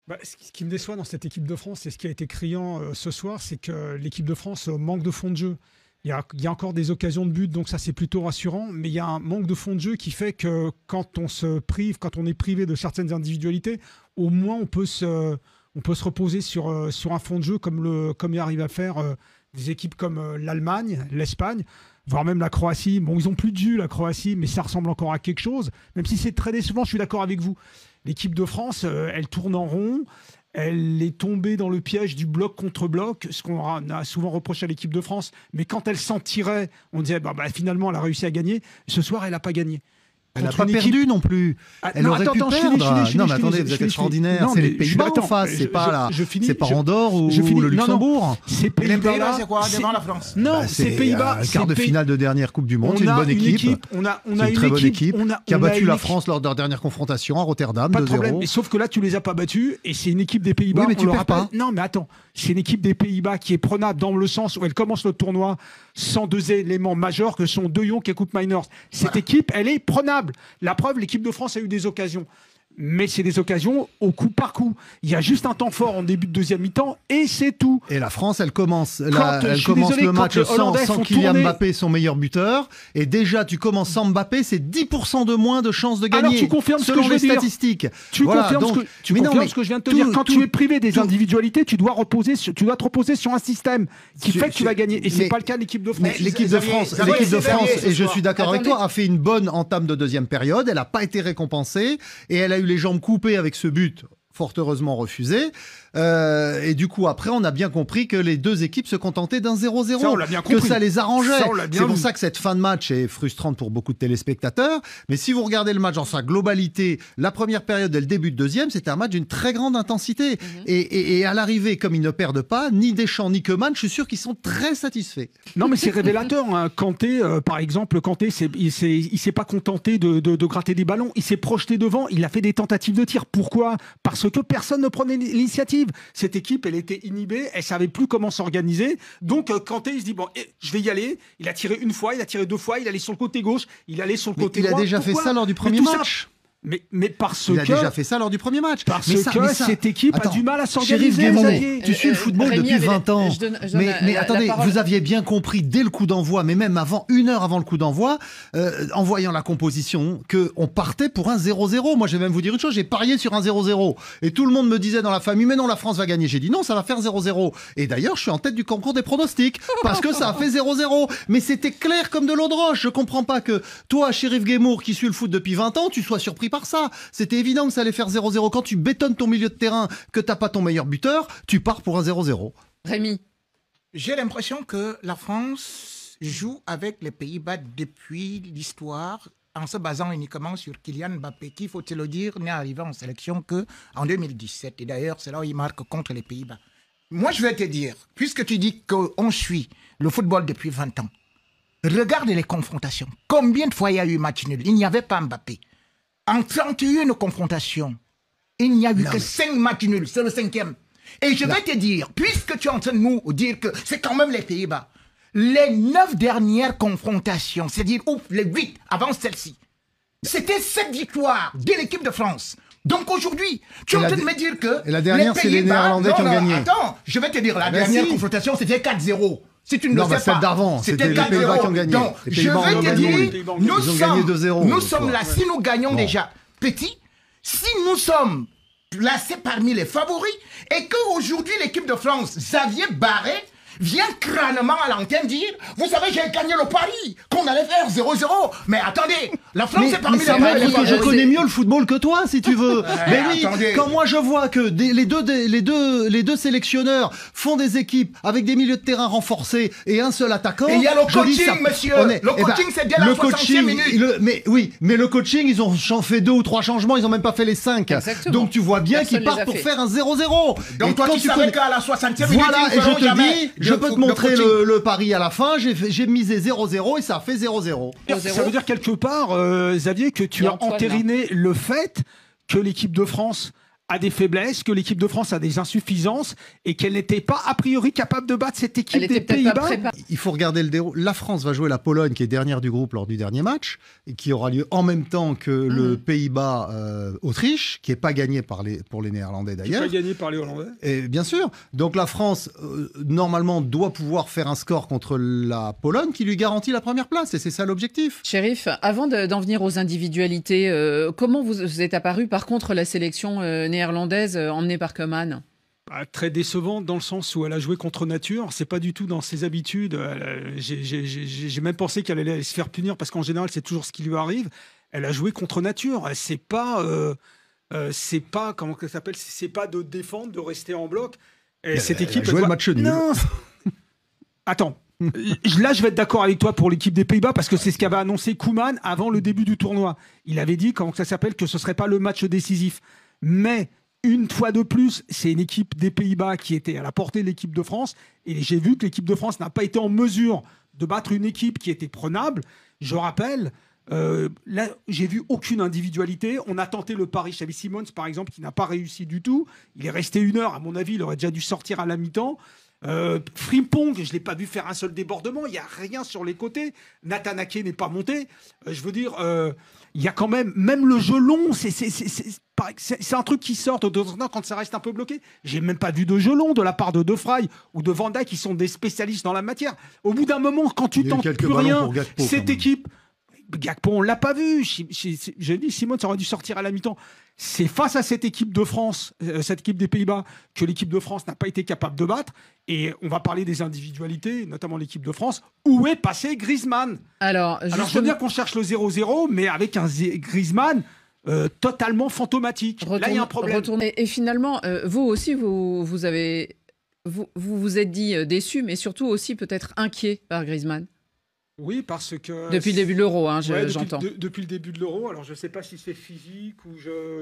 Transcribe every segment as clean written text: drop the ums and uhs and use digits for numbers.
Ce qui me déçoit dans cette équipe de France, et ce qui a été criant ce soir, c'est que l'équipe de France manque de fond de jeu. Il y a encore des occasions de but, donc ça c'est plutôt rassurant, mais il y a un manque de fond de jeu qui fait que quand on est privé de certaines individualités, au moins on peut se reposer sur un fond de jeu comme il arrive à faire des équipes comme l'Allemagne, l'Espagne, voire même la Croatie. Bon, ils n'ont plus de jus, la Croatie, mais ça ressemble encore à quelque chose, même si c'est très décevant, je suis d'accord avec vous. L'équipe de France, elle tourne en rond. Elle est tombée dans le piège du bloc contre bloc, ce qu'on a souvent reproché à l'équipe de France. Mais quand elle s'en tirait, on disait finalement, elle a réussi à gagner. Ce soir, elle n'a pas gagné. Elle n'a pas perdu non plus. Elle aurait pu perdre. Non, mais attendez, vous êtes extraordinaire. C'est les Pays-Bas en face. C'est pas Andorre ou le Luxembourg. Ces Pays-Bas, c'est quoi devant la France? Non, ces Pays-Bas. Quart de finale de dernière Coupe du Monde. C'est une bonne équipe. On a une très bonne équipe qui a battu la France lors de leur dernière confrontation à Rotterdam. Pas de problème. Sauf que là, tu les as pas battus et c'est une équipe des Pays-Bas. Oui, mais tu perds pas. Non, mais attends. C'est une équipe des Pays-Bas qui est prenable dans le sens où elle commence le tournoi sans deux éléments majeurs que sont De Jong et Koopmeiners. Cette équipe, elle est prenable. La preuve, l'équipe de France a eu des occasions. Mais c'est des occasions au coup par coup. Il y a juste un temps fort en début de deuxième mi-temps et c'est tout. Et la France, elle commence le match sans Kylian Mbappé, son meilleur buteur. Et déjà, tu commences sans Mbappé, c'est 10te moins de chances de gagner. Alors tu confirmes selon les statistiques. Tu confirmes ce que je viens de te dire. Quand tu es privé des individualités, tu dois te reposer sur un système qui fait que tu vas gagner. Et c'est pas le cas de l'équipe de France. L'équipe de France, et je suis d'accord avec toi, a fait une bonne entame de deuxième période. Elle n'a pas été récompensée et elle a eu les jambes coupées avec ce but fort heureusement refusé. Et du coup, après, on a bien compris que les deux équipes se contentaient d'un 0-0. Que ça les arrangeait. C'est pour ça que cette fin de match est frustrante pour beaucoup de téléspectateurs. Mais si vous regardez le match dans sa globalité, la première période et le début de deuxième, c'était un match d'une très grande intensité. Et à l'arrivée, comme ils ne perdent pas, ni Deschamps ni Koeman, je suis sûr qu'ils sont très satisfaits. Non, mais c'est révélateur. Hein. Kanté, par exemple, il s'est pas contenté de gratter des ballons. Il s'est projeté devant. Il a fait des tentatives de tir. Pourquoi? Parce que personne ne prenait l'initiative. Cette équipe, elle était inhibée, elle savait plus comment s'organiser. Donc, Kanté, il se dit, bon, je vais y aller. Il a tiré une fois, il a tiré deux fois, il allait sur le côté gauche, il allait sur le côté droit. Il a déjà fait ça lors du premier match. Mais parce que... Il a déjà fait ça lors du premier match. Parce que cette équipe a du mal à s'organiser. Chérif Guémon, tu suis le football depuis 20 ans. Mais attendez, vous aviez bien compris dès le coup d'envoi, mais même une heure avant le coup d'envoi, en voyant la composition, qu'on partait pour un 0-0. Moi, je vais même vous dire une chose, j'ai parié sur un 0-0. Et tout le monde me disait dans la famille, mais non, la France va gagner. J'ai dit non, ça va faire 0-0. Et d'ailleurs, je suis en tête du concours des pronostics, parce que ça a fait 0-0. Mais c'était clair comme de l'eau de roche. Je comprends pas que toi, Chérif Guémour, qui suis le foot depuis 20 ans, tu sois surpris par ça. C'était évident que ça allait faire 0-0. Quand tu bétonnes ton milieu de terrain, que t'as pas ton meilleur buteur, tu pars pour un 0-0. Rémi. J'ai l'impression que la France joue avec les Pays-Bas depuis l'histoire en se basant uniquement sur Kylian Mbappé, qui, faut-il le dire, n'est arrivé en sélection qu'en 2017. Et d'ailleurs, c'est là où il marque contre les Pays-Bas. Moi, je vais te dire, puisque tu dis qu'on suit le football depuis 20 ans, regarde les confrontations. Combien de fois il y a eu match nul? Il n'y avait pas Mbappé. En 31 confrontations, il n'y a eu que 5 matchs nuls. C'est le 5e. Et je vais te dire, puisque tu es en train de nous dire que c'est quand même les Pays-Bas, les 9 dernières confrontations, c'est-à-dire les 8 avant celle-ci, c'était 7 victoires de l'équipe de France. Donc aujourd'hui, tu es en train de me dire que... Et la dernière, c'est les Néerlandais qui ont gagné. Attends, je vais te dire, la dernière confrontation, c'était 4-0. Si tu ne le sais pas. Celle d'avant, c'était les Pays-Bas qui ont gagné. Donc, je vais te dire, nous sommes là, si nous gagnons déjà petit, si nous sommes placés parmi les favoris, et qu'aujourd'hui l'équipe de France, Xavier Barré, vient crânement à l'antenne dire, vous savez, j'ai gagné le pari, qu'on allait faire 0-0. Mais attendez, la France est parmi les favoris. Je connais mieux le football que toi, si tu veux. Mais oui, quand moi je vois que les deux sélectionneurs font des équipes avec des milieux de terrain renforcés et un seul attaquant. Et il y a le coaching, monsieur. Le coaching, c'est dès la 60e minute. Mais le coaching, ils ont fait 2 ou 3 changements, ils ont même pas fait les 5. Exactement. Donc tu vois bien qu'ils partent pour faire un 0-0. Donc toi, tu savais qu'à la 60e minute, voilà, et je te dis, je peux te montrer le pari à la fin. J'ai misé 0-0 et ça a fait 0-0. Ça veut dire quelque part, Xavier, que tu as entériné le fait que l'équipe de France a des faiblesses, que l'équipe de France a des insuffisances et qu'elle n'était pas a priori capable de battre cette équipe des Pays-Bas. Il faut regarder le déroulé. La France va jouer la Pologne qui est dernière du groupe lors du dernier match et qui aura lieu en même temps que le Pays-Bas-Autriche, qui n'est pas gagné pour les Néerlandais d'ailleurs. Qui n'est pas gagné par les Hollandais. Et bien sûr. Donc la France, normalement, doit pouvoir faire un score contre la Pologne qui lui garantit la première place et c'est ça l'objectif. Chérif, avant d'en venir aux individualités, comment vous est apparu par contre la sélection néerlandaise emmenée par Koeman? Très décevante dans le sens où elle a joué contre nature. C'est pas du tout dans ses habitudes. J'ai même pensé qu'elle allait se faire punir parce qu'en général, c'est toujours ce qui lui arrive. Elle a joué contre nature. C'est pas comment ça s'appelle. C'est pas de défendre, de rester en bloc. Et cette équipe a joué le match nul. Non. Attends. Là, je vais être d'accord avec toi pour l'équipe des Pays-Bas parce que c'est ce qu'avait annoncé Koeman avant le début du tournoi. Il avait dit, comment ça s'appelle, que ce serait pas le match décisif. Mais une fois de plus, c'est une équipe des Pays-Bas qui était à la portée de l'équipe de France. Et j'ai vu que l'équipe de France n'a pas été en mesure de battre une équipe qui était prenable. Je rappelle, là, j'ai vu aucune individualité. On a tenté le pari Xavi Simons, par exemple, qui n'a pas réussi du tout. Il est resté 1 heure. À mon avis, il aurait déjà dû sortir à la mi-temps. Frimpong, je ne l'ai pas vu faire un seul débordement. Il n'y a rien sur les côtés. Nathan Ake n'est pas monté. Je veux dire, il y a quand même le jeu long. C'est un truc qui sort de temps en temps quand ça reste un peu bloqué. J'ai même pas vu de jeu long de la part de De Vrij ou de Van Dijk qui sont des spécialistes dans la matière. Au bout d'un moment, quand tu tentes plus rien, cette équipe... Gakpo, on l'a pas vu. J'ai dit, Simon, ça aurait dû sortir à la mi-temps. C'est face à cette équipe de France, cette équipe des Pays-Bas, que l'équipe de France n'a pas été capable de battre. Et on va parler des individualités, notamment l'équipe de France. Où est passé Griezmann ? Alors, je veux bien qu'on cherche le 0-0, mais avec un Griezmann totalement fantomatique. Là, il y a un problème. Et finalement, vous aussi, vous vous êtes dit déçu, mais surtout aussi peut-être inquiet par Griezmann. Oui, parce que... Depuis le début de l'Euro, j'entends. Depuis le début de l'Euro, alors je ne sais pas si c'est physique ou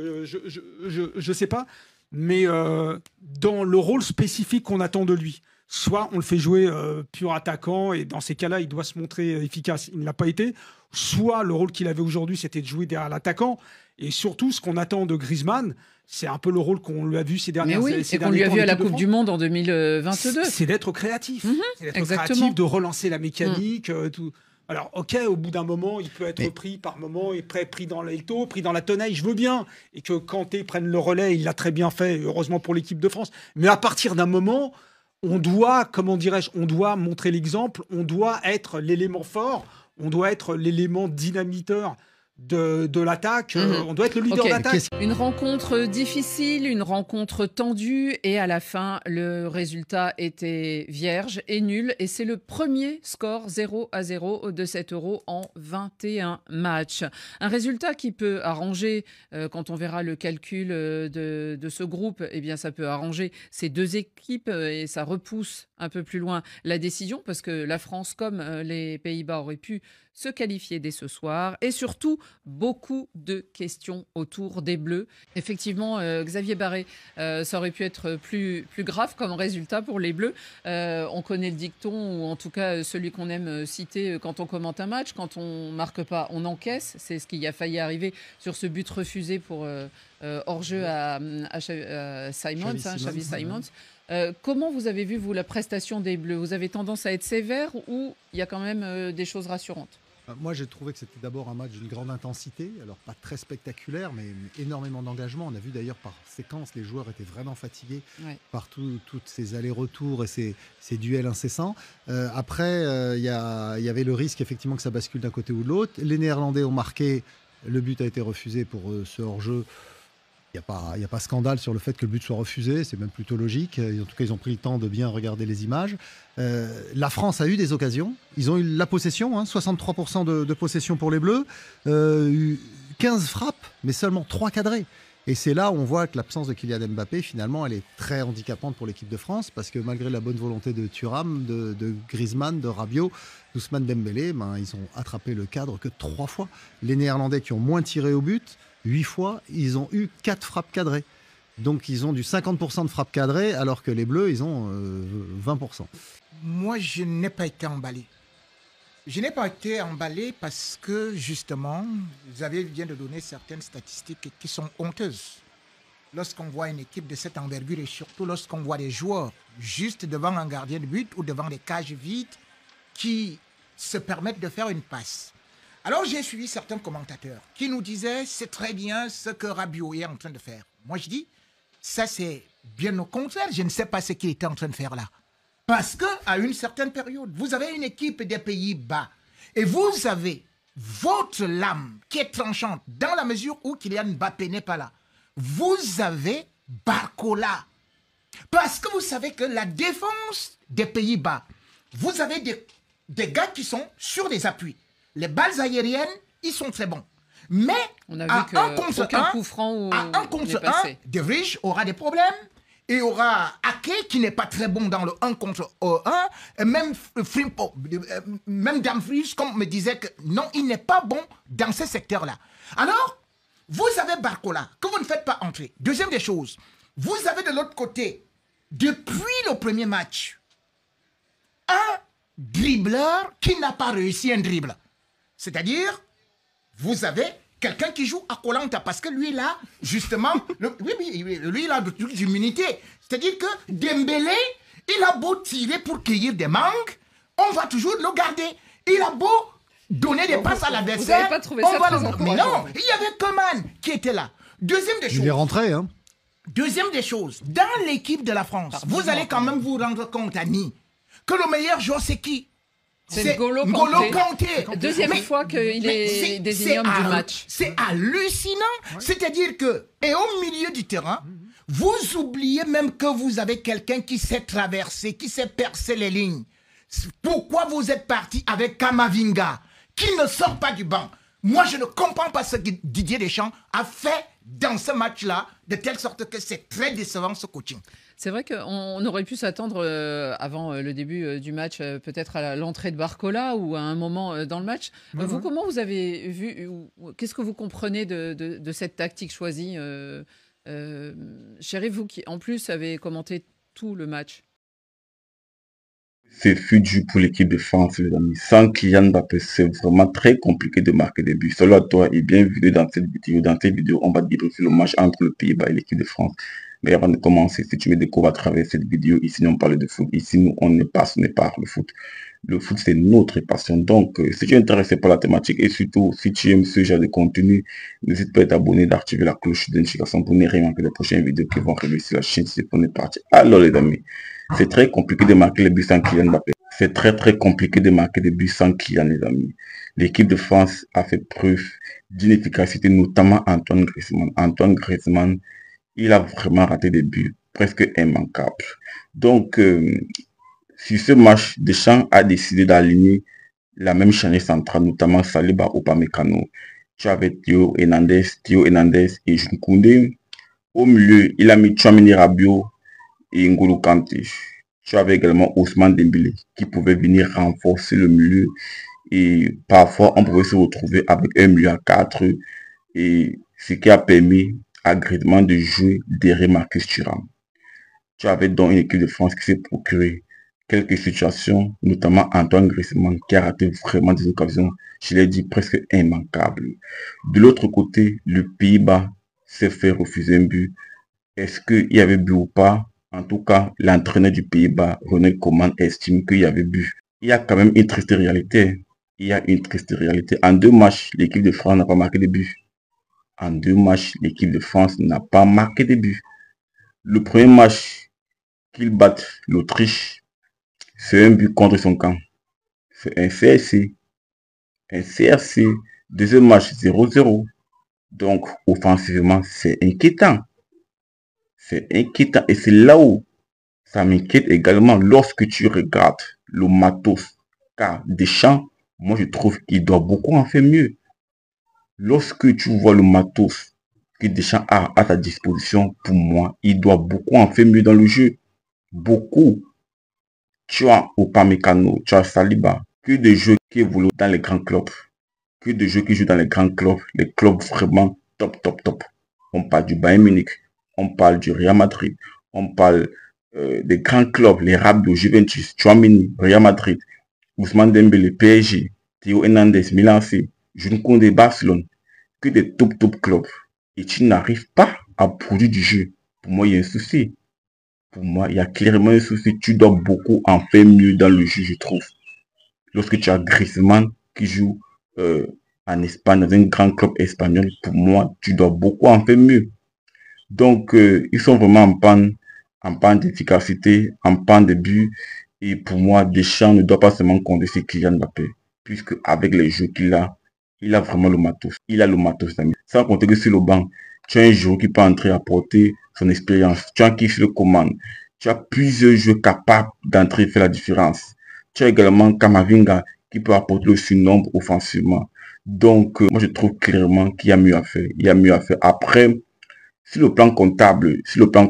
je sais pas, mais dans le rôle spécifique qu'on attend de lui, soit on le fait jouer pur attaquant, et dans ces cas-là, il doit se montrer efficace, il ne l'a pas été, soit le rôle qu'il avait aujourd'hui, c'était de jouer derrière l'attaquant, et surtout, ce qu'on attend de Griezmann, c'est un peu le rôle qu'on lui a vu ces dernières années. Et qu'on lui a vu à la Coupe du Monde en 2022. C'est d'être créatif. C'est d'être exactement. créatif, de relancer la mécanique. Tout. Alors, ok, au bout d'un moment, il peut être pris par moment, pris dans l'étau, pris dans la tenaille, je veux bien. Et que Kanté prenne le relais, il l'a très bien fait, heureusement pour l'équipe de France. Mais à partir d'un moment, on doit, comment dirais-je, on doit montrer l'exemple, on doit être l'élément fort, on doit être l'élément dynamiteur de l'attaque, on doit être le leader d'attaque. Une rencontre difficile, une rencontre tendue, et à la fin, le résultat était vierge et nul, et c'est le premier score 0-0 de cet Euro en 21 matchs. Un résultat qui peut arranger, quand on verra le calcul de ce groupe, eh bien ça peut arranger ces deux équipes, et ça repousse un peu plus loin la décision, parce que la France, comme les Pays-Bas, aurait pu se qualifier dès ce soir, et surtout beaucoup de questions autour des Bleus. Effectivement, Xavier Barré, ça aurait pu être plus grave comme résultat pour les Bleus. On connaît le dicton, ou en tout cas celui qu'on aime citer quand on commente un match: quand on marque pas, on encaisse. C'est ce qui a failli arriver sur ce but refusé pour hors-jeu à Xavi Simons. Comment vous avez vu, vous, la prestation des Bleus ? Vous avez tendance à être sévère, ou il y a quand même des choses rassurantes ? Moi, j'ai trouvé que c'était d'abord un match d'une grande intensité, alors pas très spectaculaire, mais énormément d'engagement. On a vu d'ailleurs par séquence, les joueurs étaient vraiment fatigués par toutes ces allers-retours et ces duels incessants. Après, il y avait le risque effectivement que ça bascule d'un côté ou de l'autre. Les Néerlandais ont marqué, le but a été refusé pour ce hors-jeu. Il n'y a pas scandale sur le fait que le but soit refusé, c'est même plutôt logique. En tout cas, ils ont pris le temps de bien regarder les images. La France a eu des occasions. Ils ont eu la possession, 63% de possession pour les Bleus, 15 frappes, mais seulement 3 cadrées. Et c'est là où on voit que l'absence de Kylian Mbappé, finalement, elle est très handicapante pour l'équipe de France, parce que malgré la bonne volonté de Thuram, de Griezmann, de Rabiot, d'Ousmane Dembélé, ils ont attrapé le cadre que 3 fois. Les Néerlandais, qui ont moins tiré au but, 8 fois, ils ont eu 4 frappes cadrées. Donc ils ont du 50% de frappes cadrées, alors que les Bleus, ils ont 20%. Moi, je n'ai pas été emballé. Je n'ai pas été emballé parce que, justement, Xavier vient de donner certaines statistiques qui sont honteuses. lorsqu'on voit une équipe de cette envergure et surtout lorsqu'on voit des joueurs juste devant un gardien de but ou devant des cages vides qui se permettent de faire une passe. Alors j'ai suivi certains commentateurs qui nous disaient c'est très bien ce que Rabiot est en train de faire. Moi je dis ça c'est bien au contraire, je ne sais pas ce qu'il était en train de faire là. Parce qu'à une certaine période, vous avez une équipe des Pays-Bas et vous avez votre lame qui est tranchante dans la mesure où Kylian Mbappé n'est pas là. Vous avez Barcola. Parce que vous savez que la défense des Pays-Bas, vous avez des gars qui sont sur des appuis. Les balles aériennes, ils sont très bons. Mais on a vu à un contre un, De Vrij aura des problèmes. Il y aura Ake qui n'est pas très bon dans le 1 contre 1. Et même Frimpo, même Dumfries, comme me disait que non, il n'est pas bon dans ce secteur-là. Alors, vous avez Barcola, que vous ne faites pas entrer. Deuxième des choses, vous avez de l'autre côté, depuis le premier match, un dribbleur qui n'a pas réussi un dribble. C'est-à-dire, vous avez quelqu'un qui joue à Koh-Lanta parce que lui, là, justement, lui, il a de l'immunité. C'est-à-dire que Dembélé, il a beau tirer pour cueillir des mangues, on va toujours le garder. Il a beau donner des passes à l'adversaire, on va le... Mais non, il y avait Coman qui était là. Deuxième des choses. Il est rentré, hein. Deuxième des choses, dans l'équipe de la France, vous allez quand même vous rendre compte, Annie, que le meilleur joueur, c'est qui? C'est N'Golo Kanté. Deuxième fois qu'il est désigné homme du match. C'est hallucinant. Ouais. C'est-à-dire que, et au milieu du terrain, vous oubliez même que vous avez quelqu'un qui sait traverser, qui sait percer les lignes. Pourquoi vous êtes parti avec Kamavinga, qui ne sort pas du banc? Moi, je ne comprends pas ce que Didier Deschamps a fait dans ce match-là, de telle sorte que c'est très décevant ce coaching. C'est vrai qu'on aurait pu s'attendre avant le début du match, peut-être à l'entrée de Barcola ou à un moment dans le match. Vous, comment vous avez vu, qu'est-ce que vous comprenez de cette tactique choisie Chérif, vous qui en plus avez commenté tout le match. C'est fudu pour l'équipe de France, les amis. Sans Kylian Mbappé, c'est vraiment très compliqué de marquer des buts. Cela, toi, est bien vu dans cette vidéo. Dans cette vidéo, on va débriefer le match entre le Pays-Bas et l'équipe de France. Mais avant de commencer, si tu me découvres à travers cette vidéo, ici, on parle de foot. Ici, nous, on n'est pas le foot. Le foot, c'est notre passion. Donc, si tu es intéressé par la thématique et surtout, si tu aimes ce genre de contenu, n'hésite pas à t'abonner, d'activer la cloche de notification pour ne rien manquer les prochaines vidéos qui vont arriver sur la chaîne. C'est pour parti. Alors, les amis, c'est très compliqué de marquer les buts sans Kylian Mbappé. C'est très compliqué de marquer des buts sans Kylian, les amis. L'équipe de France a fait preuve d'une efficacité, notamment Antoine Griezmann. Antoine Griezmann, il a vraiment raté des buts presque immanquables. Donc, sur ce match, Deschamps a décidé d'aligner la même charnière centrale, notamment Saliba Upamecano. Tu avais Théo Hernandez et Jules Koundé. Au milieu, il a mis Tchouaméni Rabiot et N'Golo Kanté. Tu avais également Ousmane Dembélé qui pouvait venir renforcer le milieu et parfois on pouvait se retrouver avec un milieu à 4 et ce qui a permis à Griezmann de jouer derrière Marcus Thuram. Tu avais donc une équipe de France qui s'est procuré quelques situations, notamment Antoine Griezmann qui a raté vraiment des occasions, je l'ai dit, presque immanquables. De l'autre côté, le Pays-Bas s'est fait refuser un but. Est-ce qu'il y avait but ou pas? En tout cas, l'entraîneur du Pays-Bas, Ronald Koeman, estime qu'il y avait but. Il y a quand même une triste réalité. En 2 matchs, l'équipe de France n'a pas marqué de but. En 2 matchs, l'équipe de France n'a pas marqué de but. Le premier match qu'ils battent l'Autriche, c'est un but contre son camp. C'est un CRC. Deuxième match, 0-0. Donc, offensivement, c'est inquiétant. Et c'est là où ça m'inquiète également lorsque tu regardes le matos. Car Deschamps, moi je trouve qu'il doit beaucoup en faire mieux. Lorsque tu vois le matos que Deschamps a à ta disposition, pour moi, il doit beaucoup en faire mieux dans le jeu. Beaucoup. Tu as Upamecano, tu as Saliba, que de jeux qui évoluent dans les grands clubs. Que de jeux qui jouent dans les grands clubs, les clubs vraiment top. On parle du Bayern Munich. On parle du Real Madrid, on parle des grands clubs, les Rabiot, Juventus, Tchouaméni, Real Madrid, Ousmane Dembélé, PSG, Théo Hernandez, Milan AC, Jules Koundé, Barcelone, que des top clubs. Et tu n'arrives pas à produire du jeu. Pour moi, il y a un souci. Pour moi, il y a clairement un souci. Tu dois beaucoup en faire mieux dans le jeu, je trouve. Lorsque tu as Griezmann qui joue en Espagne, dans un grand club espagnol, pour moi, tu dois beaucoup en faire mieux. Donc, ils sont vraiment en panne d'efficacité, en panne de but. Et pour moi, Deschamps ne doit pas seulement compter sur Kylian Mbappé, puisque avec les jeux qu'il a, il a vraiment le matos. Il a le matos, sans compter que sur le banc, tu as un joueur qui peut entrer apporter son expérience. Tu as un qui le commande. Tu as plusieurs joueurs capables d'entrer et faire la différence. Tu as également Kamavinga qui peut apporter le surnombre offensivement. Donc, moi, je trouve clairement qu'il y a mieux à faire. Il y a mieux à faire. Après, sur le plan comptable,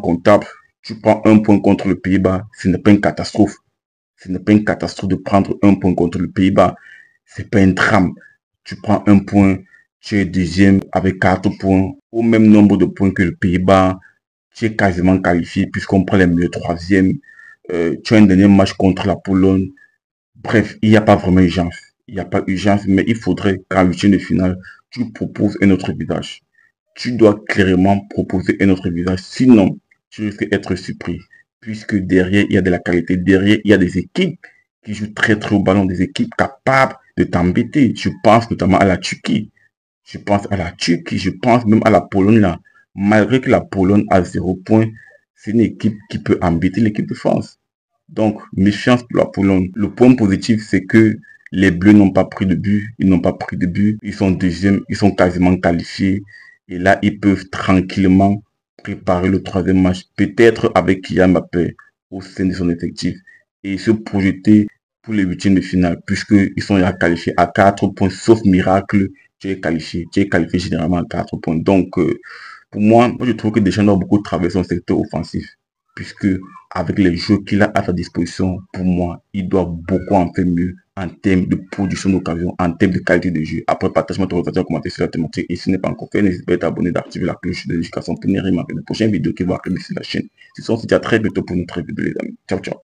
tu prends un point contre le Pays-Bas, ce n'est pas une catastrophe. Ce n'est pas une catastrophe de prendre un point contre le Pays-Bas. C'est pas un drame. Tu prends un point, tu es deuxième avec 4 points, au même nombre de points que le Pays-Bas. Tu es quasiment qualifié puisqu'on prend les meilleurs troisièmes. Tu as un dernier match contre la Pologne. Bref, il n'y a pas vraiment urgence. Il n'y a pas urgence, mais il faudrait qu'en huitième de finale, tu proposes un autre visage. Tu dois clairement proposer un autre visage. Sinon, tu risques d'être surpris. Puisque derrière, il y a de la qualité. Derrière, il y a des équipes qui jouent très très au ballon. Des équipes capables de t'embêter. Je pense notamment à la Turquie. Je pense même à la Pologne là. Malgré que la Pologne a 0 point, c'est une équipe qui peut embêter l'équipe de France. Donc, méfiance pour la Pologne. Le point positif, c'est que les Bleus n'ont pas pris de but. Ils n'ont pas pris de but. Ils sont deuxièmes. Ils sont quasiment qualifiés. Et là, ils peuvent tranquillement préparer le troisième match. Peut-être avec Kylian Mbappé au sein de son effectif. Et se projeter pour les huitièmes de finale. Puisqu'ils sont déjà qualifiés à 4 points. Sauf miracle, tu es qualifié. Tu es qualifié généralement à 4 points. Donc, pour moi, je trouve que Deschamps doit beaucoup travailler son secteur offensif. Puisque avec les jeux qu'il a à sa disposition, pour moi, il doit beaucoup en faire mieux en termes de production d'occasion, en termes de qualité de jeu. Après, partage-moi ton ressenti en commentaire sur la thématique. Et si ce n'est pas encore fait, n'hésite pas à t'abonner, d'activer la cloche de notification pour ne rien manquer des prochaines vidéos qui vont arriver sur la chaîne. Si on se dit à très bientôt pour une nouvelle vidéo, les amis. Ciao, ciao.